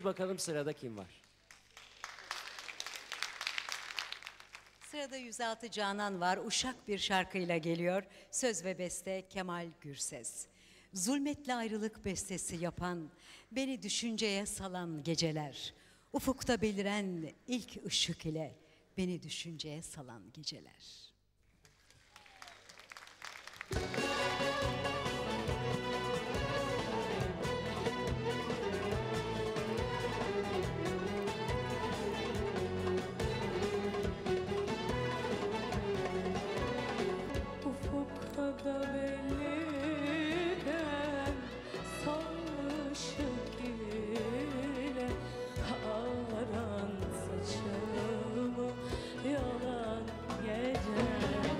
bakalım sırada kim var? Sırada 106 Canan var. Uşak bir şarkıyla geliyor. Söz ve beste Kemal Gürses. Zulmetle ayrılık bestesi yapan, beni düşünceye salan geceler. Ufukta beliren ilk ışık ile beni düşünceye salan geceler. Ufukta beliren son ışık ile aran saçımı yolan geceler.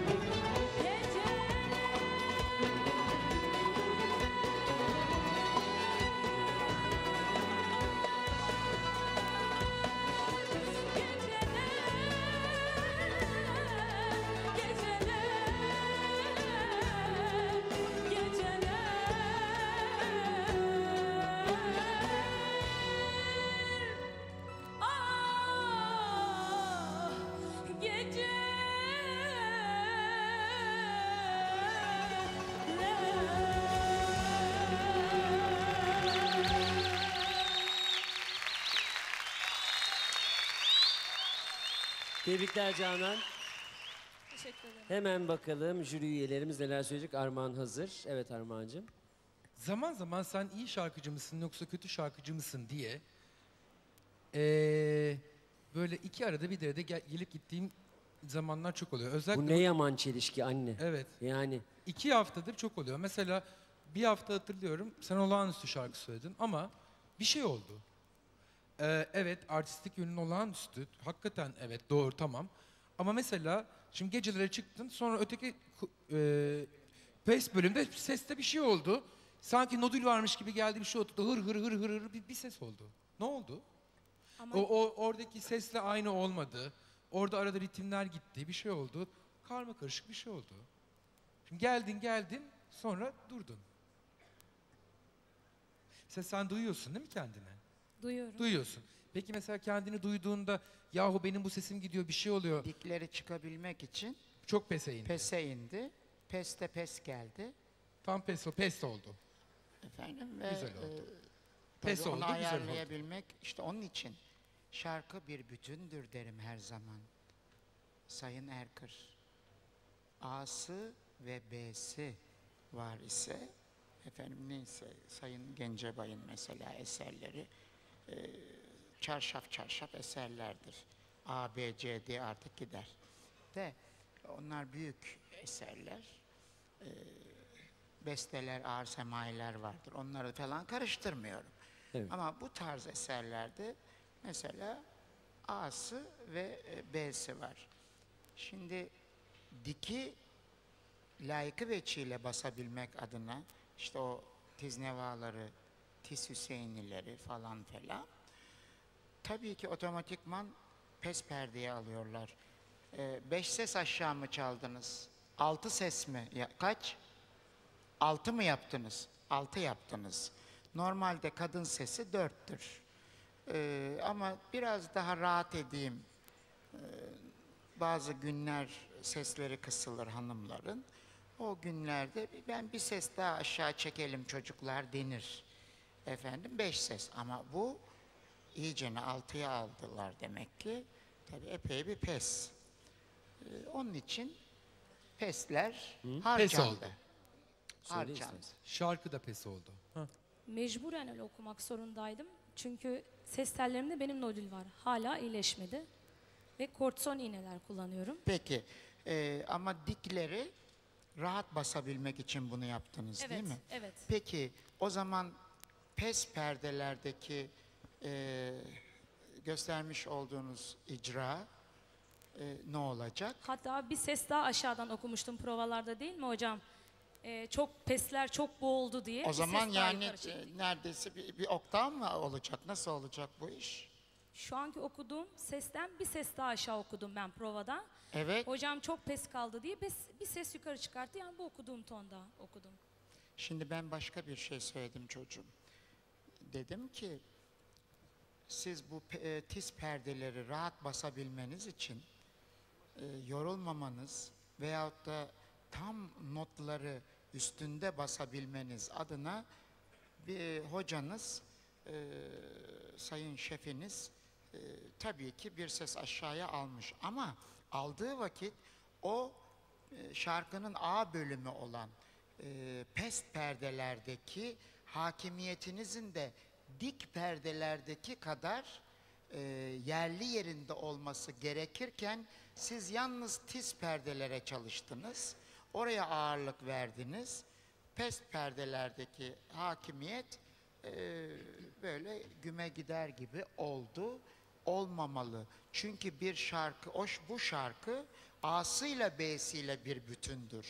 Tebrikler Canan. Teşekkür ederim. Hemen bakalım jüri üyelerimiz neler söyleyecek. Armağan hazır. Evet Armağan'cığım. Zaman zaman sen iyi şarkıcı mısın yoksa kötü şarkıcı mısın diye böyle iki arada bir derede gelip gittiğim zamanlar çok oluyor. Özellikle Bu ne yaman çelişki anne. Evet. Yani 2 haftadır çok oluyor. Mesela bir hafta hatırlıyorum sen olağanüstü şarkı söyledin ama bir şey oldu. Evet artistik yönün olağanüstü. Hakikaten evet doğru tamam. Ama mesela şimdi gecelere çıktın sonra öteki pes bölümde seste bir şey oldu. Sanki nodül varmış gibi geldi bir şey oldu. Hır hır hır hır hır bir ses oldu. Ne oldu? Ama Oradaki sesle aynı olmadı. Orada arada ritimler gitti. Bir şey oldu. Karma karışık bir şey oldu. Şimdi geldin sonra durdun. Sen duyuyorsun değil mi kendini? duyuyorum. Duyuyorsun. Peki mesela kendini duyduğunda yahu benim bu sesim gidiyor bir şey oluyor. Dikleri çıkabilmek için Çok pese indi. pese indi. Peste pes geldi. Tam pes oldu. Efendim ve Güzel oldu. tabii Pes oldu, onu güzel oldu. ayarlayabilmek işte onun için şarkı bir bütündür derim her zaman. Sayın Erkır. A'sı ve B'si var ise efendim neyse Sayın Gencebay'ın mesela eserleri çarşaf çarşaf eserlerdir. A, B, C diye artık gider. De onlar büyük eserler. Besteler, ağır semailer vardır. Onları falan karıştırmıyorum. Evet. Ama bu tarz eserlerde mesela A'sı ve B'si var. Şimdi diki layıkı veçiyle basabilmek adına işte o tiznevaları, tiz Hüseyinlileri falan falan tabii ki otomatikman pes perdeye alıyorlar. 5 ses aşağı mı çaldınız? 6 ses mi? Kaç? 6 mı yaptınız? 6 yaptınız. Normalde kadın sesi 4'tür. Ama biraz daha rahat edeyim. Bazı günler sesleri kısılır hanımların. O günlerde ben bir ses daha aşağı çekelim çocuklar denir. Efendim 5 ses ama bu iyicene 6'ya aldılar demek ki. Tabii epey bir pes. Onun için pesler harcandı. oldu. söyle Harcandı. istersen. Şarkı da pes oldu. Mecburen öyle okumak zorundaydım. Çünkü ses tellerimde benim nodül var. Hala iyileşmedi. Ve kortizon iğneler kullanıyorum. Peki ama dikleri rahat basabilmek için bunu yaptınız Evet, değil mi? evet. Peki o zaman pes perdelerdeki göstermiş olduğunuz icra ne olacak? Hatta bir ses daha aşağıdan okumuştum provalarda değil mi hocam? Çok pesler çok boğuldu diye. O bir zaman ses daha yani yukarı çektik. neredeyse bir oktav mı olacak? Nasıl olacak bu iş? Şu anki okuduğum sesten bir ses daha aşağı okudum ben provada. Evet. Hocam çok pes kaldı diye bir ses yukarı çıkarttı. Yani bu okuduğum tonda okudum. Şimdi ben başka bir şey söyledim çocuğum. Dedim ki siz bu tiz perdeleri rahat basabilmeniz için yorulmamanız veyahut da tam notları üstünde basabilmeniz adına bir hocanız, sayın şefiniz tabii ki bir ses aşağıya almış ama aldığı vakit o şarkının A bölümü olan pest perdelerdeki hakimiyetinizin de dik perdelerdeki kadar yerli yerinde olması gerekirken siz yalnız tiz perdelere çalıştınız. Oraya ağırlık verdiniz. Pest perdelerdeki hakimiyet böyle güme gider gibi oldu. Olmamalı. Çünkü bir şarkı, bu şarkı A'sıyla B'siyle bir bütündür.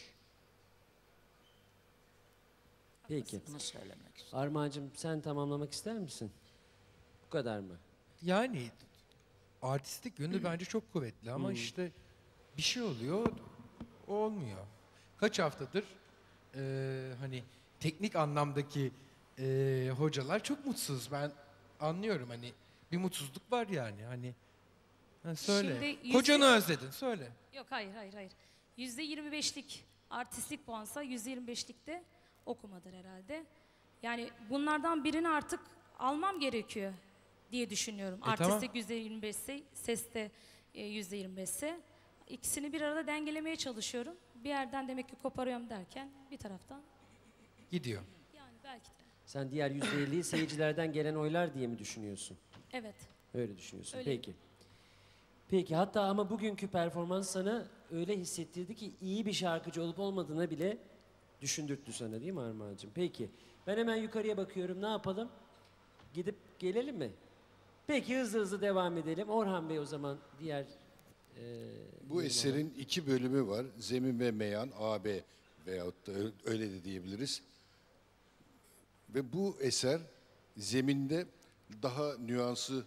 Peki. Bunu söylemek istiyorum. Armağan'cığım sen tamamlamak ister misin? Bu kadar mı? Yani artistik yönü bence çok kuvvetli ama işte bir şey oluyor, o olmuyor. Kaç haftadır hani teknik anlamdaki hocalar çok mutsuz. Ben anlıyorum, hani bir mutsuzluk var yani. Hani söyle. Şimdi Kocanı özledin, söyle. Yok, hayır. %25'lik artistlik puansa %25'lik de okumadır herhalde. Yani bunlardan birini artık almam gerekiyor diye düşünüyorum. Artistlik %25 ise, ses de %25 ise. İkisini bir arada dengelemeye çalışıyorum. Bir yerden demek ki koparıyorum derken bir taraftan Gidiyor. yani belki de. Sen diğer %50'yi seyircilerden gelen oylar diye mi düşünüyorsun? Evet. Öyle düşünüyorsun. Öyle. Peki. Peki hatta ama bugünkü performans sana öyle hissettirdi ki iyi bir şarkıcı olup olmadığını bile düşündürttü sana, değil mi Armağan'cığım? Peki. Ben hemen yukarıya bakıyorum. Ne yapalım? Gidip gelelim mi? Peki hızlı devam edelim. Orhan Bey o zaman diğer Bu eserin 2 bölümü var. Zemin ve meyan, AB veyahut da öyle de diyebiliriz. Ve bu eser zeminde daha nüansı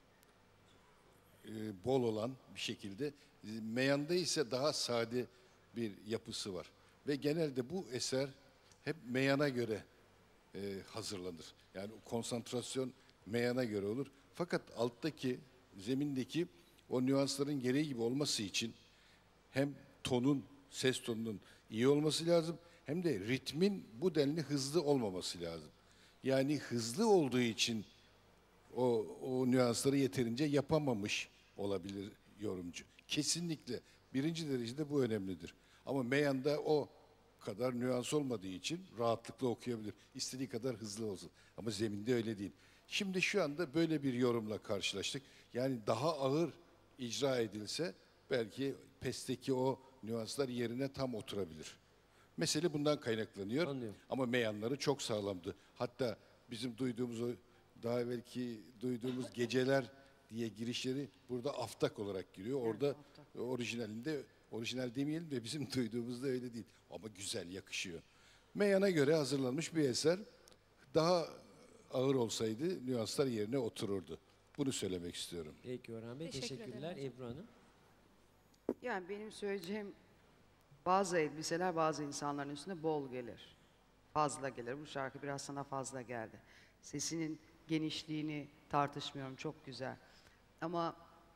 bol olan bir şekilde, meyanda ise daha sade bir yapısı var. Ve genelde bu eser hep meyana göre hazırlanır. Yani konsantrasyon meyana göre olur. Fakat alttaki, zemindeki o nüansların gereği gibi olması için hem tonun, ses tonunun iyi olması lazım, hem de ritmin bu denli hızlı olmaması lazım. Yani hızlı olduğu için o nüansları yeterince yapamamış olabilir yorumcu. Kesinlikle birinci derecede bu önemlidir. Ama meyanda o kadar nüans olmadığı için rahatlıkla okuyabilir. İstediği kadar hızlı olsun. Ama zeminde öyle değil. Şimdi şu anda böyle bir yorumla karşılaştık. Yani daha ağır icra edilse belki pesteki o nüanslar yerine tam oturabilir. Mesele bundan kaynaklanıyor. Anlıyorum. Ama meyanları çok sağlamdı. Hatta bizim duyduğumuz o daha evvelki duyduğumuz geceler diye girişleri burada aftak olarak giriyor. Orada orijinalinde, orijinal demeyelim de bizim duyduğumuzda öyle değil. Ama güzel, yakışıyor. Meyana göre hazırlanmış bir eser. Daha ağır olsaydı nüanslar yerine otururdu. Bunu söylemek istiyorum. Peki Orhan Bey, Teşekkür teşekkürler. ederim Ebru Hanım. Yani benim söyleyeceğim, bazı elbiseler bazı insanların üstüne bol gelir. Fazla gelir. Bu şarkı biraz sana fazla geldi. Sesinin genişliğini tartışmıyorum. Çok güzel. Ama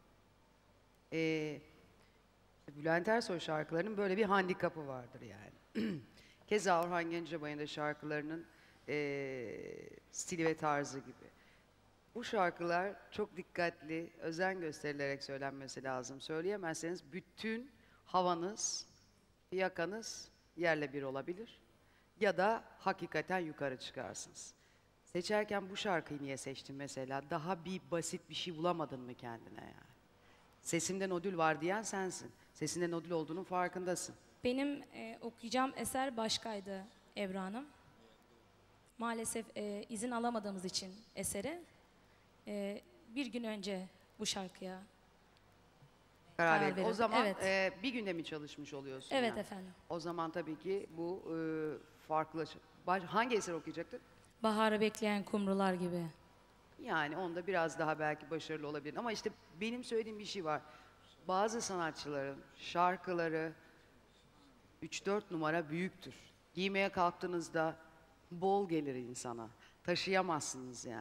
Bülent Ersoy şarkılarının böyle bir handikapı vardır yani. Keza Orhan Gencebay'ın da şarkılarının stili ve tarzı gibi. Bu şarkılar çok dikkatli, özen gösterilerek söylenmesi lazım. Söyleyemezseniz bütün havanız, yakanız yerle bir olabilir. Ya da hakikaten yukarı çıkarsınız. Seçerken bu şarkıyı niye seçtin mesela? Daha bir basit bir şey bulamadın mı kendine yani? Sesimde nodül var diyen sensin. Sesinde nodül olduğunun farkındasın. Benim okuyacağım eser başkaydı Ebru Hanım. Maalesef izin alamadığımız için esere bir gün önce bu şarkıya Karar Karar verin. O verildi, zaman evet. bir günde mi çalışmış oluyorsun? Evet yani? efendim. O zaman tabii ki bu farklı. Hangi eser okuyacaktın? Baharı bekleyen kumrular gibi. Yani onda biraz daha belki başarılı olabilir. Ama işte benim söylediğim bir şey var. Bazı sanatçıların şarkıları 3-4 numara büyüktür. Giymeye kalktığınızda bol gelir insana. Taşıyamazsınız yani.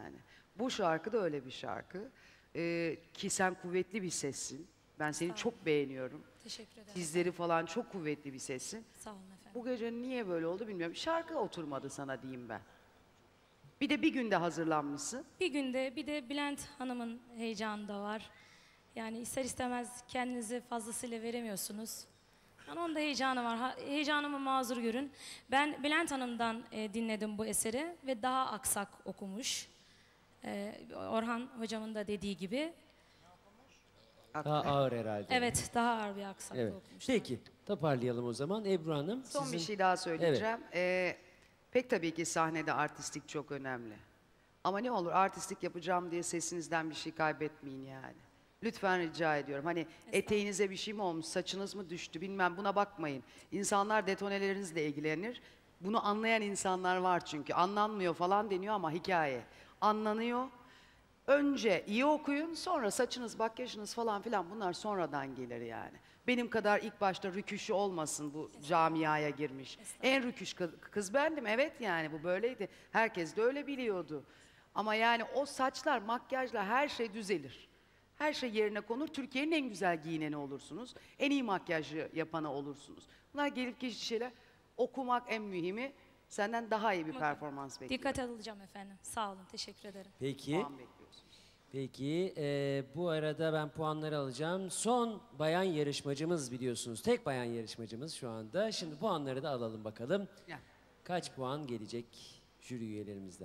Bu şarkı da öyle bir şarkı. Ki sen kuvvetli bir sessin. Ben seni çok beğeniyorum. Teşekkür ederim. Dizleri falan çok kuvvetli bir sessin. Sağ olun efendim. Bu gece niye böyle oldu bilmiyorum. Şarkı oturmadı sana diyeyim ben. Bir de bir günde hazırlanmışsın. Bir günde bir de Bülent Hanım'ın heyecanı da var. Yani ister istemez kendinizi fazlasıyla veremiyorsunuz. Yani onun da heyecanı var. Heyecanımı mazur görün. Ben Bülent Hanım'dan dinledim bu eseri ve daha aksak okumuş. Orhan hocamın da dediği gibi. Daha ağır herhalde. Evet, daha ağır bir aksakla Evet. okumuş. Peki toparlayalım o zaman. Ebru Hanım Son sizin... bir şey daha söyleyeceğim. Pek tabii ki sahnede artistlik çok önemli. Ama ne olur artistlik yapacağım diye sesinizden bir şey kaybetmeyin yani. Lütfen rica ediyorum. Hani eteğinize bir şey mi olmuş, saçınız mı düştü bilmem buna bakmayın. İnsanlar detonelerinizle ilgilenir. Bunu anlayan insanlar var çünkü. Anlanmıyor falan deniyor ama hikaye. Anlanıyor. Önce iyi okuyun, sonra saçınız, makyajınız falan filan bunlar sonradan gelir yani. Benim kadar ilk başta rüküşü olmasın bu camiaya girmiş. En rüküş kız bendim, evet yani bu böyleydi. Herkes de öyle biliyordu. Ama yani o saçlar, makyajla her şey düzelir. Her şey yerine konur. Türkiye'nin en güzel giyineni olursunuz. En iyi makyajı yapanı olursunuz. Bunlar gelip geçici şeyler. Okumak en mühimi. Senden daha iyi bir performans bekliyorum. Dikkat alacağım efendim. Sağ olun, teşekkür ederim. Peki. Puan bekliyorsunuz. Peki bu arada ben puanları alacağım. Son bayan yarışmacımız biliyorsunuz. Tek bayan yarışmacımız şu anda. Şimdi puanları da alalım bakalım. Gel. Kaç puan gelecek jüri üyelerimizden?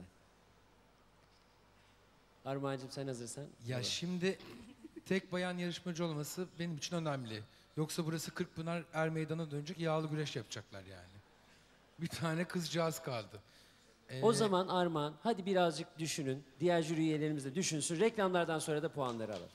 Armağan'cığım sen hazırsan. Ya şimdi tek bayan yarışmacı olması benim için önemli. Yoksa burası Kırkpınar Er Meydan'a dönecek yağlı güreş yapacaklar yani. Bir tane kızcağız kaldı. O zaman Armağan hadi birazcık düşünün. Diğer jüri üyelerimiz de düşünsün. Reklamlardan sonra da puanları alalım.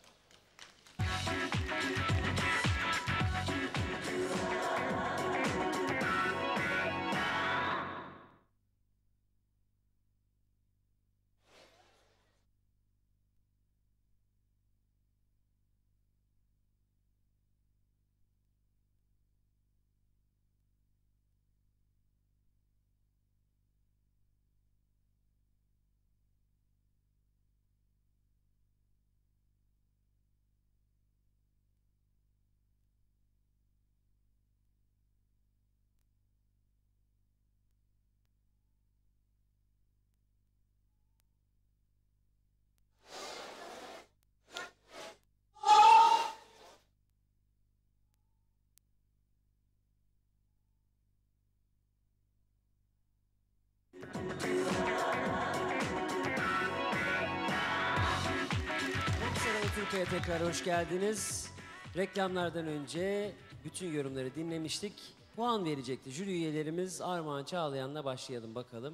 Selam Türkiye'ye tekrar hoş geldiniz. Reklamlardan önce bütün yorumları dinlemiştik. Puan verecekti jüri üyelerimiz. Armağan Çağlayan'la başlayalım bakalım.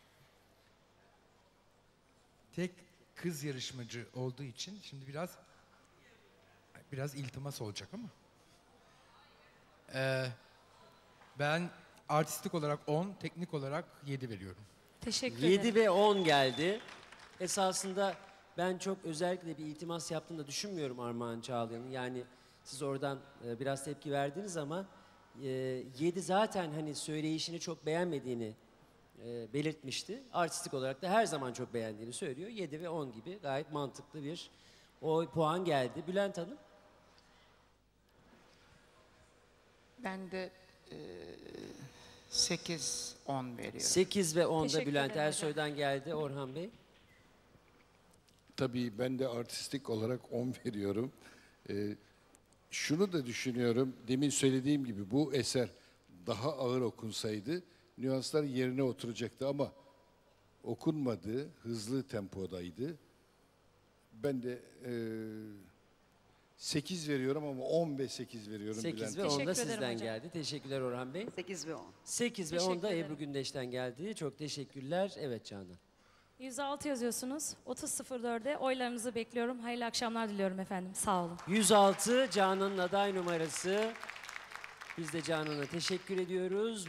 Tek kız yarışmacı olduğu için şimdi biraz iltimas olacak ama. Ben artistik olarak 10, teknik olarak 7 veriyorum. Teşekkür ederim. 7 ve 10 geldi. Esasında ben çok özellikle bir iltimas yaptığını da düşünmüyorum Armağan Çağlayan'ın. Yani siz oradan biraz tepki verdiniz ama 7 zaten hani söyleyişini çok beğenmediğini belirtmişti. Artistik olarak da her zaman çok beğendiğini söylüyor. 7 ve 10 gibi gayet mantıklı bir puan geldi. Bülent Hanım? Ben de 8-10 veriyorum. 8 ve 10 da Teşekkür Bülent ederim hocam. Ersoy'dan geldi. Orhan Bey? Tabii ben de artistik olarak 10 veriyorum. Şunu da düşünüyorum, demin söylediğim gibi bu eser daha ağır okunsaydı nüanslar yerine oturacaktı ama okunmadı, hızlı tempodaydı. Ben de 8 veriyorum ama 10 ve 8 veriyorum 8 Bülent. ve 10 da Teşekkür ederim sizden hocam. geldi. Teşekkürler Orhan Bey. 8 ve 10. 8 ve 10 da Teşekkür ederim. Ebru Gündeş'ten geldi. Çok teşekkürler. Evet Canan. 106 yazıyorsunuz. 30.04'de oylarınızı bekliyorum. Hayırlı akşamlar diliyorum efendim. Sağ olun. 106 Canan'ın aday numarası. Biz de Canan'a teşekkür ediyoruz.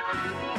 Müzik